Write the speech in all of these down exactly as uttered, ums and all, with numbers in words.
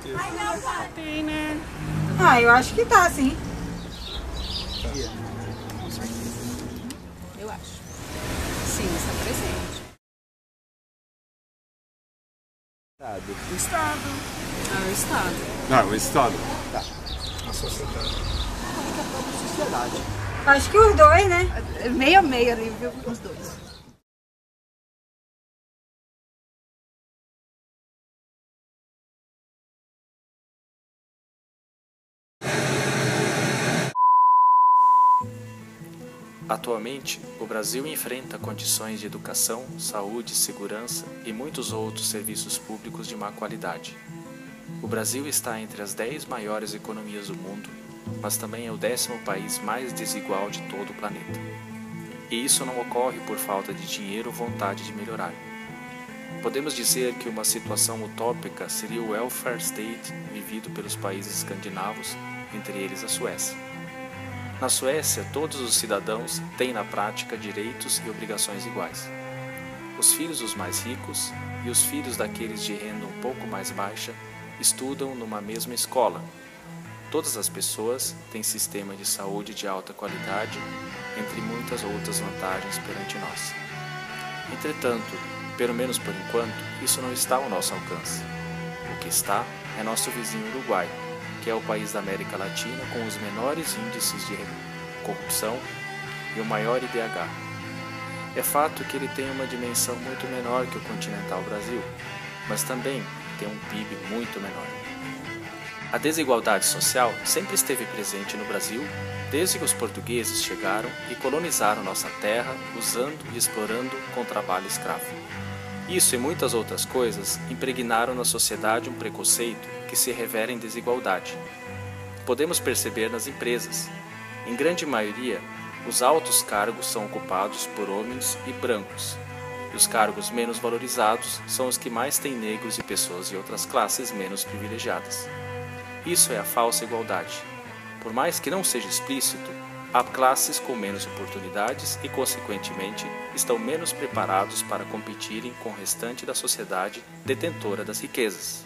certeza. Tem, né? Ah, eu acho que tá, sim. Com certeza. Eu acho. Sim, está presente. O Estado. Ah, o Estado. Não, o Estado. Tá. A sociedade. Acho que a própria sociedade. Acho que os dois, né? Meio a meio ali, viu? Os dois. Atualmente, o Brasil enfrenta condições de educação, saúde, segurança e muitos outros serviços públicos de má qualidade. O Brasil está entre as dez maiores economias do mundo, mas também é o décimo país mais desigual de todo o planeta. E isso não ocorre por falta de dinheiro ou vontade de melhorar. Podemos dizer que uma situação utópica seria o welfare state vivido pelos países escandinavos, entre eles a Suécia. Na Suécia, todos os cidadãos têm na prática direitos e obrigações iguais. Os filhos dos mais ricos e os filhos daqueles de renda um pouco mais baixa estudam numa mesma escola. Todas as pessoas têm sistema de saúde de alta qualidade, entre muitas outras vantagens perante nós. Entretanto, pelo menos por enquanto, isso não está ao nosso alcance. O que está é nosso vizinho Uruguai, que é o país da América Latina com os menores índices de corrupção e o maior I D H. É fato que ele tem uma dimensão muito menor que o continental Brasil, mas também tem um P I B muito menor. A desigualdade social sempre esteve presente no Brasil desde que os portugueses chegaram e colonizaram nossa terra usando e explorando com trabalho escravo. Isso e muitas outras coisas impregnaram na sociedade um preconceito que se revela em desigualdade. Podemos perceber nas empresas. Em grande maioria, os altos cargos são ocupados por homens e brancos, e os cargos menos valorizados são os que mais têm negros e pessoas de outras classes menos privilegiadas. Isso é a falsa igualdade. Por mais que não seja explícito, há classes com menos oportunidades e, consequentemente, estão menos preparados para competirem com o restante da sociedade detentora das riquezas.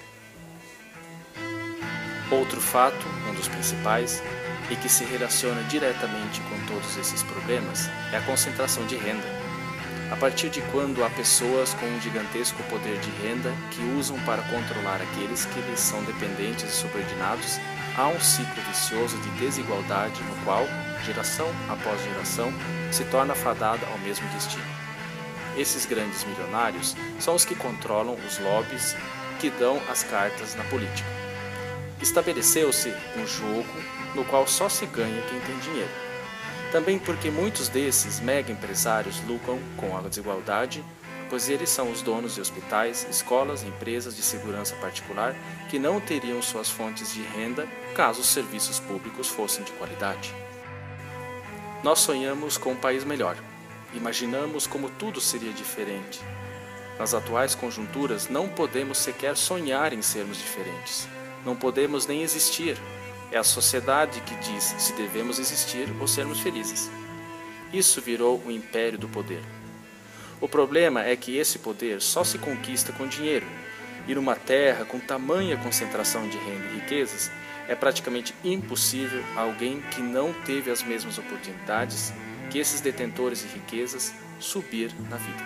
Outro fato, um dos principais, e que se relaciona diretamente com todos esses problemas, é a concentração de renda. A partir de quando há pessoas com um gigantesco poder de renda que usam para controlar aqueles que lhes são dependentes e subordinados, há um ciclo vicioso de desigualdade no qual, geração após geração, se torna fadada ao mesmo destino. Esses grandes milionários são os que controlam os lobbies que dão as cartas na política. Estabeleceu-se um jogo no qual só se ganha quem tem dinheiro. Também porque muitos desses mega empresários lucram com a desigualdade, pois eles são os donos de hospitais, escolas e empresas de segurança particular que não teriam suas fontes de renda caso os serviços públicos fossem de qualidade. Nós sonhamos com um país melhor. Imaginamos como tudo seria diferente. Nas atuais conjunturas, não podemos sequer sonhar em sermos diferentes. Não podemos nem existir. É a sociedade que diz se devemos existir ou sermos felizes. Isso virou o império do poder. O problema é que esse poder só se conquista com dinheiro, e numa terra com tamanha concentração de renda e riquezas, é praticamente impossível alguém que não teve as mesmas oportunidades que esses detentores de riquezas subir na vida.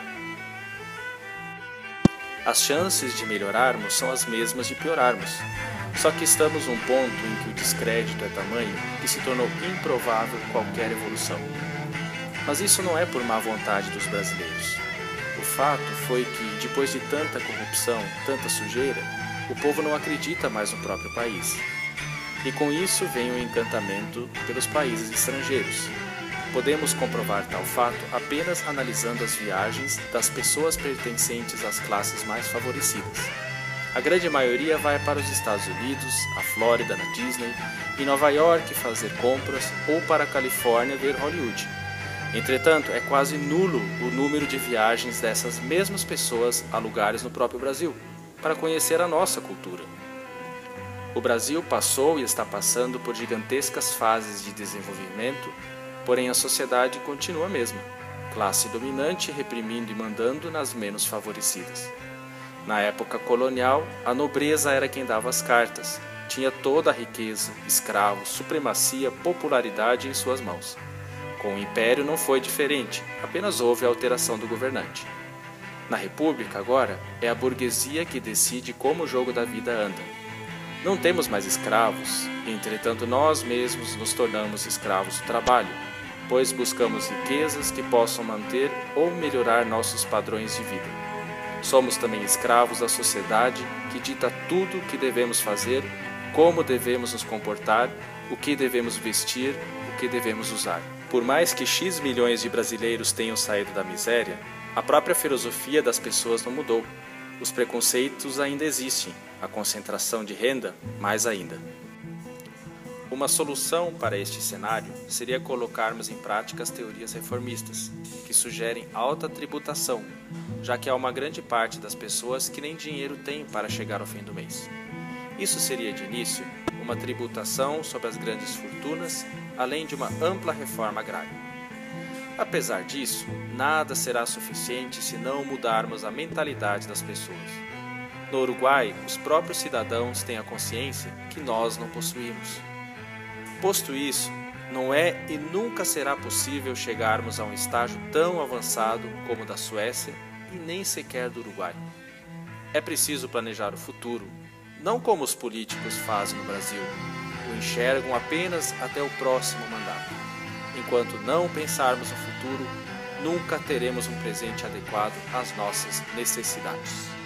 As chances de melhorarmos são as mesmas de piorarmos. Só que estamos num ponto em que o descrédito é tamanho que se tornou improvável qualquer evolução. Mas isso não é por má vontade dos brasileiros. O fato foi que, depois de tanta corrupção, tanta sujeira, o povo não acredita mais no próprio país. E com isso vem o encantamento pelos países estrangeiros. Podemos comprovar tal fato apenas analisando as viagens das pessoas pertencentes às classes mais favorecidas. A grande maioria vai para os Estados Unidos, a Flórida, na Disney, em Nova York fazer compras ou para a Califórnia ver Hollywood. Entretanto, é quase nulo o número de viagens dessas mesmas pessoas a lugares no próprio Brasil, para conhecer a nossa cultura. O Brasil passou e está passando por gigantescas fases de desenvolvimento, porém a sociedade continua a mesma, classe dominante reprimindo e mandando nas menos favorecidas. Na época colonial, a nobreza era quem dava as cartas, tinha toda a riqueza, escravos, supremacia, popularidade em suas mãos. Com o Império não foi diferente, apenas houve a alteração do governante. Na República, agora, é a burguesia que decide como o jogo da vida anda. Não temos mais escravos, entretanto nós mesmos nos tornamos escravos do trabalho, pois buscamos riquezas que possam manter ou melhorar nossos padrões de vida. Somos também escravos da sociedade que dita tudo o que devemos fazer, como devemos nos comportar, o que devemos vestir, o que devemos usar. Por mais que X milhões de brasileiros tenham saído da miséria, a própria filosofia das pessoas não mudou. Os preconceitos ainda existem, a concentração de renda mais ainda. Uma solução para este cenário seria colocarmos em prática as teorias reformistas, que sugerem alta tributação, já que há uma grande parte das pessoas que nem dinheiro tem para chegar ao fim do mês. Isso seria, de início, uma tributação sobre as grandes fortunas, além de uma ampla reforma agrária. Apesar disso, nada será suficiente se não mudarmos a mentalidade das pessoas. No Uruguai, os próprios cidadãos têm a consciência que nós não possuímos. Posto isso, não é e nunca será possível chegarmos a um estágio tão avançado como o da Suécia e nem sequer do Uruguai. É preciso planejar o futuro, não como os políticos fazem no Brasil, o enxergam apenas até o próximo mandato. Enquanto não pensarmos no futuro, nunca teremos um presente adequado às nossas necessidades.